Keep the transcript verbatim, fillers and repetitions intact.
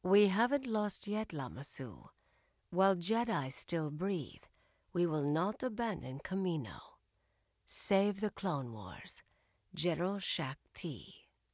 We haven't lost yet, Lama Su. While Jedi still breathe, we will not abandon Camino. Save the Clone Wars. General Shaak Ti.